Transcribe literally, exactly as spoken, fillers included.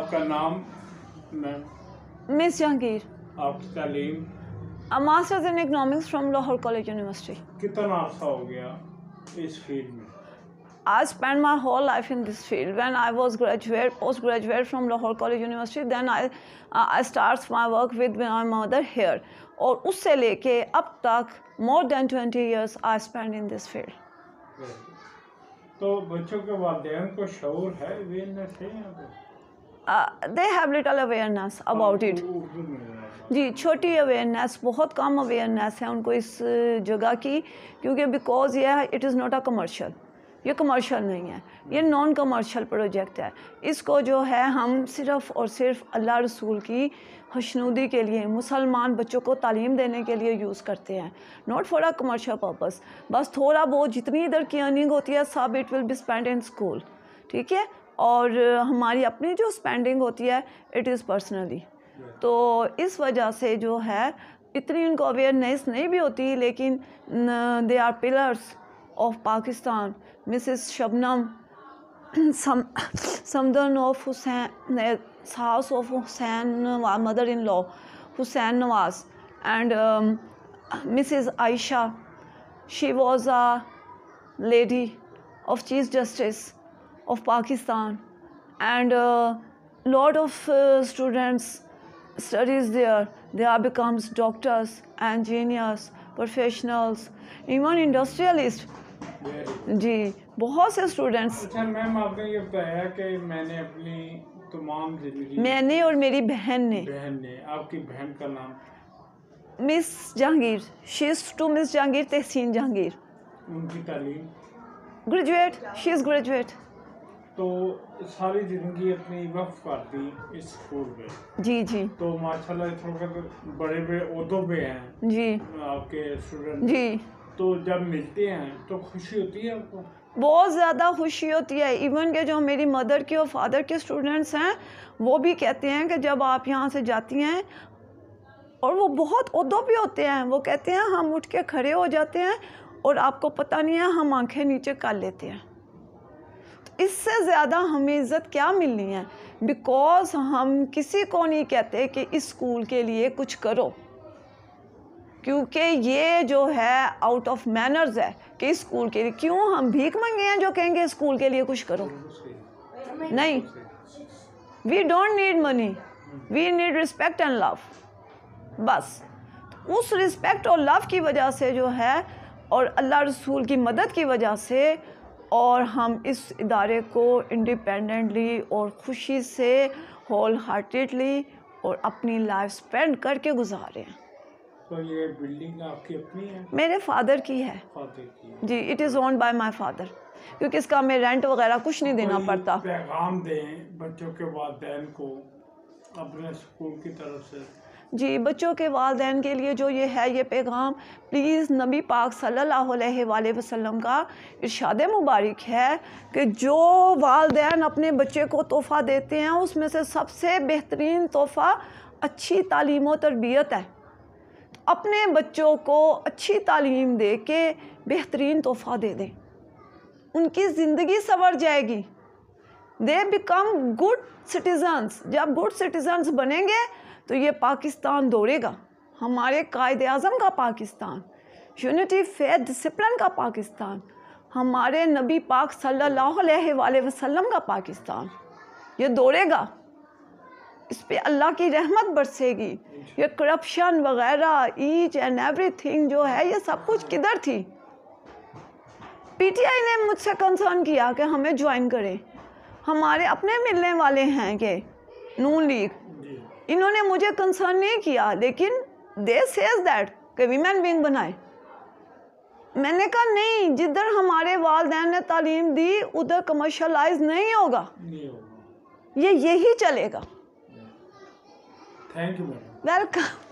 आपका नाम ma'am? Miss Jahangir. आपकी तालीम? Masters in economics from Lahore college university. कितना अर्सा हो गया इस फील्ड में? I spent my whole life in this field. When I was graduate, postgraduate from Lahore College University, then I uh, I starts my work with my mother here. और उससे लेके अब तक more than twenty years I spent in this field. तो बच्चों के वालिदैन को शऊर है, अवेयरनेस है यहाँ पे? Uh, they have little awareness about it. जी, छोटी अवेयरनेस, बहुत कम अवेयरनेस है उनको इस जगह की, क्योंकि बिकॉज ये it is not a commercial, ये कमर्शियल नहीं है, ये नॉन कमर्शियल प्रोजेक्ट है। इसको जो है हम सिर्फ़ और सिर्फ अल्लाह रसूल की खुशनुदी के लिए, मुसलमान बच्चों को तालीम देने के लिए यूज़ करते हैं, not for a commercial purpose. बस थोड़ा बहुत जितनी इधर की अर्निंग होती है सब it will be spend in school, ठीक है, और हमारी अपनी जो स्पेंडिंग होती है इट इज़ पर्सनली। तो इस वजह से जो है इतनी उनको अवेयरनेस नहीं भी होती, लेकिन they are pillars of Pakistan. Mrs Shabnam Samdan of Hussain, house of Hussain, mother in law Hussain Nawaz, and Mrs Ayesha, she was a lady of Chief Justice of Pakistan, and uh, lot of uh, students studies there. They are becomes doctors, engineers, professionals, even industrialists. जी, बहुत से students. अच्छा ma'am, आपने ये बताया कि मैंने अपनी तमाम जिंदगी, मैंने और मेरी बहन ने बहन ने आपकी बहन का नाम? Miss Jahangir, she is two miss Jahangir Tehseen Jahangir. उनकी तालीम? Graduate, she is graduate. तो सारी ज़िंदगी अपनी वक्फ कर दी इस स्कूल पे? जी जी। तो माशाल्लाह इस वक्त बड़े बड़े ओहदों पे हैं जी आपके स्टूडेंट जी। तो जब मिलते हैं तो खुशी होती है आपको? बहुत ज़्यादा खुशी होती है। इवन के जो मेरी मदर के और फादर के स्टूडेंट्स हैं वो भी कहते हैं कि जब आप यहाँ से जाती हैं, और वो बहुत ओहदों पे होते हैं, वो कहते हैं हम उठ के खड़े हो जाते हैं और आपको पता नहीं है हम आंखें नीचे कर लेते हैं। तो इससे ज़्यादा हमें इज़्ज़त क्या मिलनी है? बिकॉज़ हम किसी को नहीं कहते कि इस स्कूल के लिए कुछ करो, क्योंकि ये जो है आउट ऑफ मैनर्स है कि इस स्कूल के लिए क्यों हम भीख मंगे हैं जो कहेंगे स्कूल के लिए कुछ करो। नहीं, we don't need money, we need respect and love. बस उस रिस्पेक्ट और लव की वजह से जो है, और अल्लाह रसूल की मदद की वजह से, और हम इस इदारे को इंडिपेंडेंटली और खुशी से होल हार्टेडली और अपनी लाइफ स्पेंड करके गुजारे हैं। तो ये बिल्डिंग आपकी अपनी है? मेरे फादर की है। फादर की है। जी, it is owned by my father, क्योंकि इसका हमें रेंट वगैरह कुछ नहीं देना पड़ता। पैगाम दें बच्चों के वालिदैन को अपने स्कूल की तरफ से? जी, बच्चों के वालिदैन के लिए जो ये है ये पैगाम, प्लीज़ नबी पाक सल्लल्लाहु अलैहि वसल्लम का इरशाद मुबारक है कि जो वालिदैन अपने बच्चे को तोहफ़ा देते हैं उसमें से सबसे बेहतरीन तोहफ़ा अच्छी तालीम व तरबियत है। अपने बच्चों को अच्छी तालीम दे के बेहतरीन तोहफ़ा दे दें, उनकी ज़िंदगी संवर जाएगी। They become good citizens. जब गुड सिटीजन्स बनेंगे तो ये पाकिस्तान दौड़ेगा, हमारे कायदे आज़म का पाकिस्तान, यूनिटी फेथ डिसिप्लिन का पाकिस्तान, हमारे नबी पाक सल्लल्लाहु अलैहि वसल्लम का पाकिस्तान, ये दौड़ेगा। इस पे अल्लाह की रहमत बरसेगी। ये करप्शन वगैरह ईच एंड एवरीथिंग जो है ये सब कुछ किधर थी? पीटीआई ने मुझसे कंसर्न किया कि हमें ज्वाइन करें, हमारे अपने मिलने वाले हैं कि नून लीग, इन्होंने मुझे कंसर्न नहीं किया, लेकिन दे सेज दैट कि वीमेन विंग बनाए। मैंने कहा नहीं, जिधर हमारे वालिदैन ने तालीम दी उधर कमर्शलाइज नहीं होगा, नहीं होगा, ये यही चलेगा। Thank you. वेलकम।